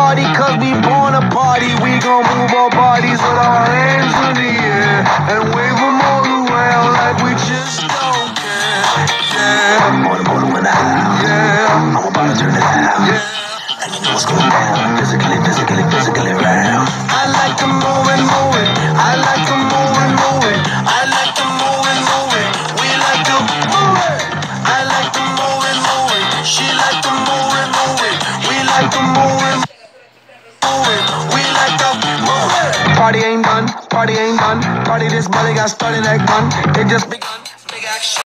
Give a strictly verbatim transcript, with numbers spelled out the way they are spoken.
party cause we born to party. We gon' move our bodies with our hands in the air and wave them all around like we just don't care. Yeah, more than more than when I yeah, I'm about to turn it out. Yeah, and you know what's going down. Physically, physically, physically round. I like to move and move it. I like to move and move it. I like to move and move it. We like to move it. I like to move and move it. She like to move and move it. We like to move and move it. We like to move it. Party ain't done. Party ain't done. Party this money got started like gun. They just be